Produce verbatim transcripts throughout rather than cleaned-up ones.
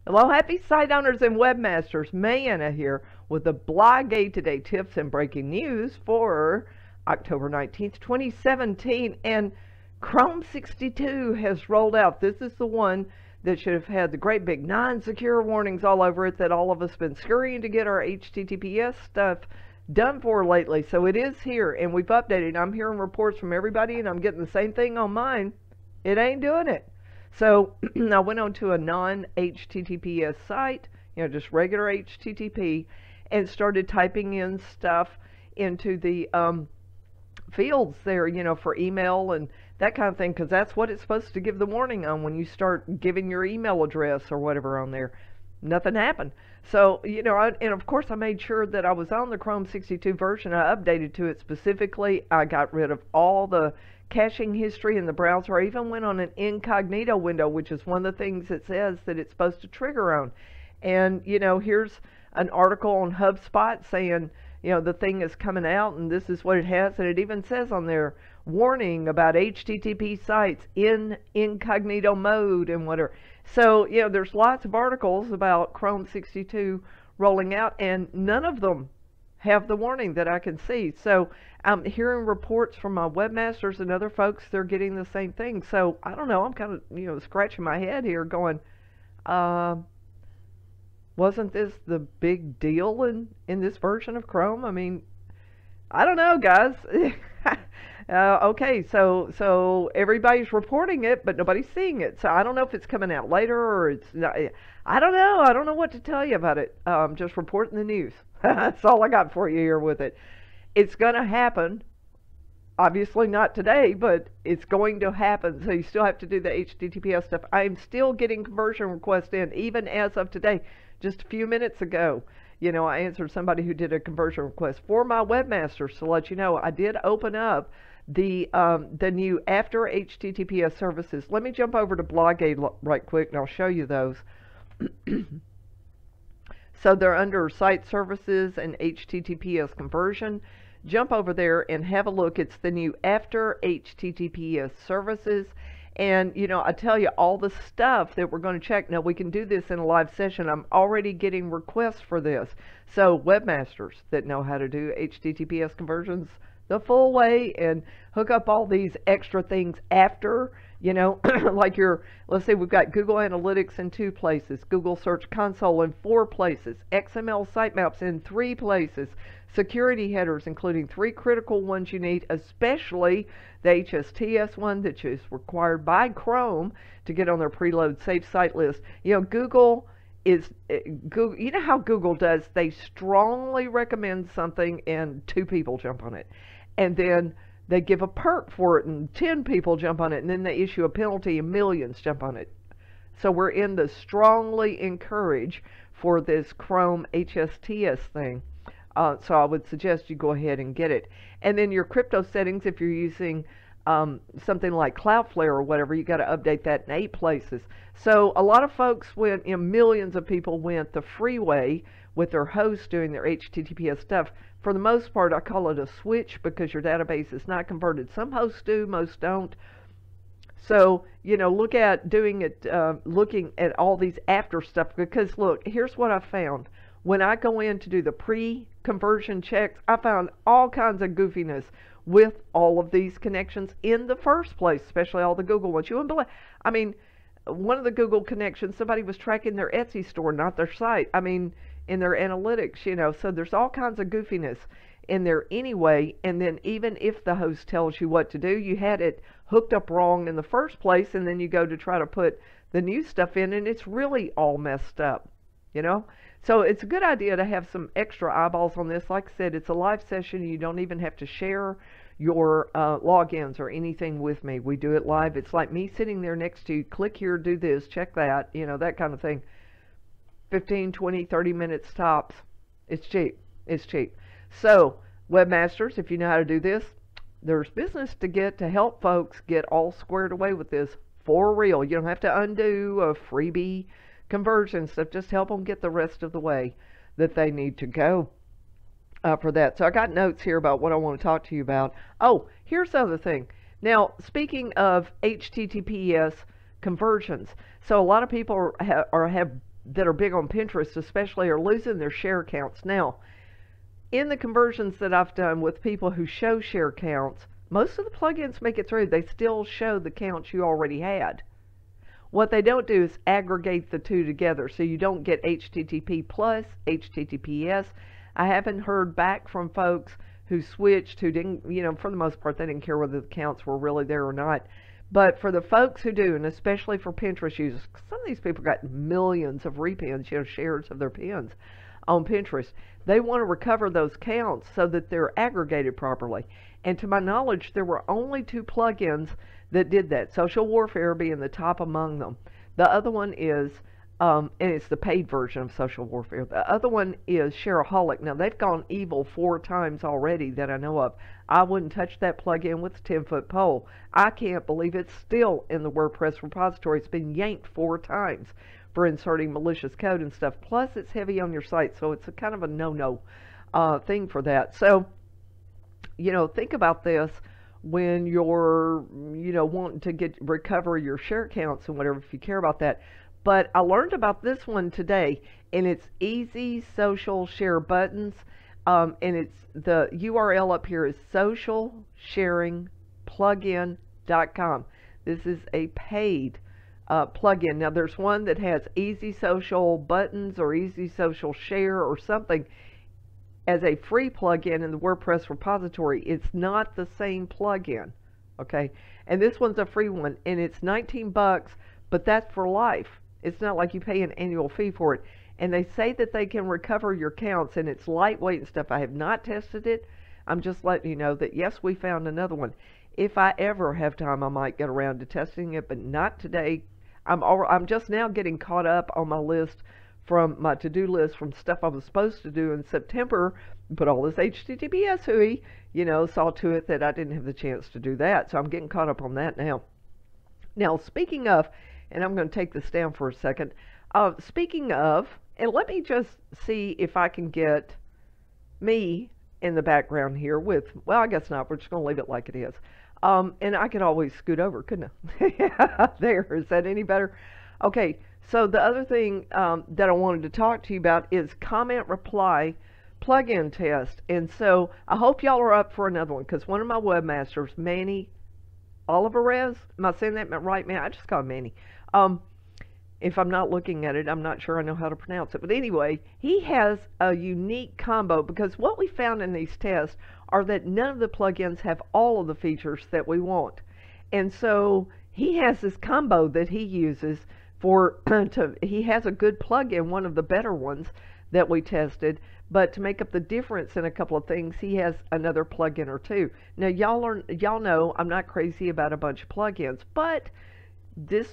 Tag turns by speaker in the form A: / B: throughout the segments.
A: Hello, happy site owners and webmasters. Mayana here with the BlogAid Today tips and breaking news for October nineteenth, twenty seventeen. And Chrome sixty-two has rolled out. This is the one that should have had the great big non-secure warnings all over it that all of us have been scurrying to get our H T T P S stuff done for lately. So it is here, and we've updated. I'm hearing reports from everybody, and I'm getting the same thing on mine. It ain't doing it. So I went on to a non-H T T P S site, you know, just regular H T T P, and started typing in stuff into the um, fields there, you know, for email and that kind of thing, because that's what it's supposed to give the warning on when you start giving your email address or whatever on there. Nothing happened. So, you know, I, and of course I made sure that I was on the Chrome sixty-two version. I updated to it specifically. I got rid of all the caching history in the browser. I even went on an incognito window, which is one of the things it says that it's supposed to trigger on. And, you know, here's an article on HubSpot saying, you know, the thing is coming out and this is what it has. And it even says on there, warning about H T T P sites in incognito mode and whatever. So, you know, there's lots of articles about Chrome sixty-two rolling out, and none of them have the warning that I can see. So I'm hearing reports from my webmasters and other folks, they're getting the same thing. So I don't know, I'm kind of, you know, scratching my head here going, uh, wasn't this the big deal in, in this version of Chrome? I mean, I don't know, guys. uh, okay, so so everybody's reporting it, but nobody's seeing it. So I don't know if it's coming out later or it's not. I don't know. I don't know what to tell you about it. Um, just reporting the news. That's all I got for you here with it. It's going to happen. Obviously not today, but it's going to happen. So you still have to do the H T T P S stuff. I'm still getting conversion requests in, even as of today. Just a few minutes ago, you know, I answered somebody who did a conversion request for my webmasters to let you know I did open up the um, the new after H T T P S services. Let me jump over to BlogAid right quick, and I'll show you those. So they're under site services and H T T P S conversion. Jump over there and have a look. It's the new after H T T P S services. And, you know, I tell you all the stuff that we're going to check. Now, we can do this in a live session. I'm already getting requests for this. So webmasters that know how to do H T T P S conversions the full way and hook up all these extra things after, you know, like your, let's say we've got Google Analytics in two places, Google Search Console in four places, X M L sitemaps in three places, security headers, including three critical ones you need, especially the H S T S one that is required by Chrome to get on their preload safe site list. You know, Google is, Google, you know how Google does, they strongly recommend something and two people jump on it. And then they give a perk for it and ten people jump on it, and then they issue a penalty and millions jump on it. So we're in the strongly encourage for this Chrome H S T S thing. Uh, so I would suggest you go ahead and get it. And then your crypto settings, if you're using um, something like Cloudflare or whatever, you got to update that in eight places. So a lot of folks went, you know, millions of people went the free way with their hosts doing their H T T P S stuff. For the most part, I call it a switch because your database is not converted. Some hosts do, most don't. So, you know, look at doing it, uh, looking at all these after stuff, because look, here's what I found. When I go in to do the pre-conversion checks, I found all kinds of goofiness with all of these connections in the first place, especially all the Google ones. You wouldn't believe, I mean, one of the Google connections, somebody was tracking their Etsy store, not their site. I mean, in their analytics, you know, so there's all kinds of goofiness in there anyway. And then even if the host tells you what to do, you had it hooked up wrong in the first place, and then you go to try to put the new stuff in, and it's really all messed up, you know. So it's a good idea to have some extra eyeballs on this. Like I said, it's a live session. You don't even have to share your uh, logins or anything with me. We do it live. It's like me sitting there next to you. Click here, do this, check that, you know, that kind of thing. fifteen, twenty, thirty minutes tops. It's cheap. It's cheap. So, webmasters, if you know how to do this, there's business to get to help folks get all squared away with this for real. You don't have to undo a freebie conversion stuff. Just help them get the rest of the way that they need to go uh, for that. So I got notes here about what I want to talk to you about. Oh, here's the other thing. Now, speaking of H T T P S conversions, so a lot of people are, are have that are big on Pinterest especially are losing their share counts. Now, in the conversions that I've done with people who show share counts, most of the plugins make it through. They still show the counts you already had. What they don't do is aggregate the two together, so you don't get H T T P plus, H T T P S. I haven't heard back from folks who switched, who didn't, you know, for the most part, they didn't care whether the counts were really there or not. But for the folks who do, and especially for Pinterest users, some of these people got millions of repins, you know, shares of their pins on Pinterest. They want to recover those counts so that they're aggregated properly. And to my knowledge, there were only two plugins that did that, Social Warfare being the top among them. The other one is, um, and it's the paid version of Social Warfare. The other one is Shareaholic. Now, they've gone evil four times already that I know of. I wouldn't touch that plugin with a ten-foot pole. I can't believe it's still in the WordPress repository. It's been yanked four times for inserting malicious code and stuff. Plus, it's heavy on your site, so it's a kind of a no-no uh, thing for that. So, you know, think about this when you're, you know, wanting to get recover your share counts and whatever, if you care about that. But I learned about this one today, and it's Easy Social Share Buttons, um, and it's the U R L up here is social sharing plugin dot com. This is a paid uh, plugin. Now, there's one that has Easy Social Buttons or Easy Social Share or something as a free plugin in the WordPress repository. It's not the same plugin, okay? And this one's a free one, and it's nineteen bucks, but that's for life. It's not like you pay an annual fee for it. And they say that they can recover your counts, and it's lightweight and stuff. I have not tested it. I'm just letting you know that, yes, we found another one. If I ever have time, I might get around to testing it, but not today. I'm, all, I'm just now getting caught up on my list from my to-do list from stuff I was supposed to do in September, but all this H T T P S hooey, you know, saw to it that I didn't have the chance to do that. So I'm getting caught up on that now. Now, speaking of, and I'm going to take this down for a second. Uh, speaking of, and let me just see if I can get me in the background here with, well, I guess not. We're just going to leave it like it is. Um, and I could always scoot over, couldn't I? There, is that any better? Okay, so the other thing um, that I wanted to talk to you about is comment reply plugin test. And so I hope y'all are up for another one, because one of my webmasters, Manny Olivarez, am I saying that right, man? I just call him Manny. Um, if I'm not looking at it, I'm not sure I know how to pronounce it. But anyway, he has a unique combo, because what we found in these tests are that none of the plugins have all of the features that we want. And so he has this combo that he uses for, to, he has a good plugin, one of the better ones that we tested, but to make up the difference in a couple of things, he has another plugin or two. Now, y'all are, y'all know I'm not crazy about a bunch of plugins, but this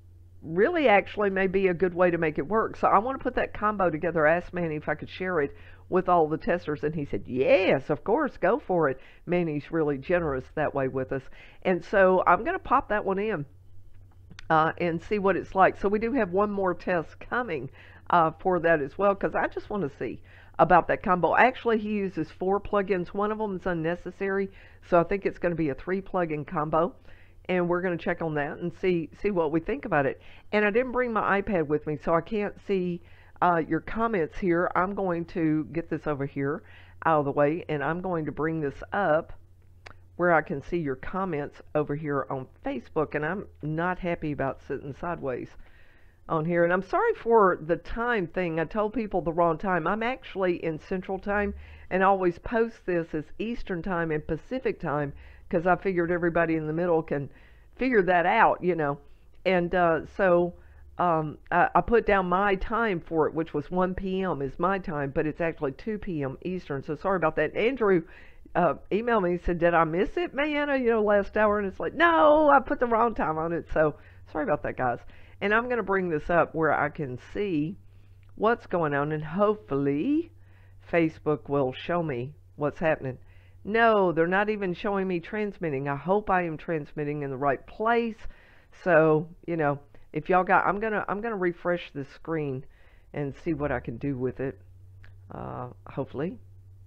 A: really actually may be a good way to make it work. So I want to put that combo together. I asked Manny if I could share it with all the testers, and he said, yes, of course, go for it. Manny's really generous that way with us. And so I'm going to pop that one in uh, and see what it's like. So we do have one more test coming uh, for that as well, because I just want to see about that combo. Actually, he uses four plugins. One of them is unnecessary, so I think it's going to be a three plugin combo. And we're going to check on that and see see what we think about it. And I didn't bring my iPad with me, so I can't see uh, your comments here. I'm going to get this over here out of the way, and I'm going to bring this up where I can see your comments over here on Facebook. And I'm not happy about sitting sideways on here. And I'm sorry for the time thing. I told people the wrong time. I'm actually in Central Time, and I always post this as Eastern Time and Pacific Time, because I figured everybody in the middle can figure that out, you know. And uh, so um, I, I put down my time for it, which was one P M is my time, but it's actually two P M Eastern. So sorry about that. Andrew uh, emailed me and said, did I miss it, Mariana, you know, last hour? And it's like, no, I put the wrong time on it. So sorry about that, guys. And I'm going to bring this up where I can see what's going on, and hopefully Facebook will show me what's happening. No, they're not even showing me transmitting. I hope I am transmitting in the right place. So, you know, if y'all got, I'm gonna I'm gonna refresh the screen and see what I can do with it. Uh, hopefully,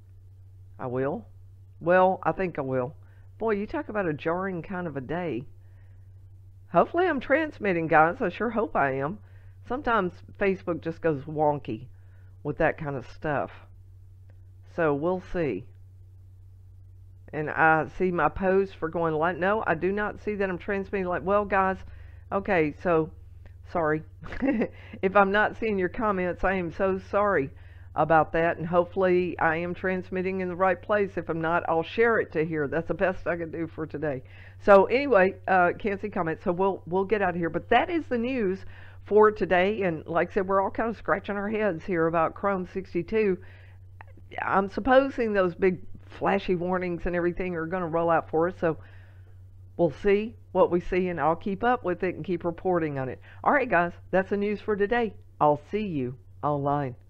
A: I will. Well, I think I will. Boy, you talk about a jarring kind of a day. Hopefully, I'm transmitting, guys. I sure hope I am. Sometimes Facebook just goes wonky with that kind of stuff. So we'll see. And I see my post for going live. No, I do not see that I'm transmitting live. Well, guys, okay, so sorry. If I'm not seeing your comments, I am so sorry about that. And hopefully I am transmitting in the right place. If I'm not, I'll share it to here. That's the best I can do for today. So anyway, uh, can't see comments. So we'll we'll get out of here. But that is the news for today. And like I said, we're all kind of scratching our heads here about Chrome sixty-two. I'm supposing those big flashy warnings and everything are going to roll out for us, so we'll see what we see, and I'll keep up with it and keep reporting on it. All right, guys, that's the news for today. I'll see you online.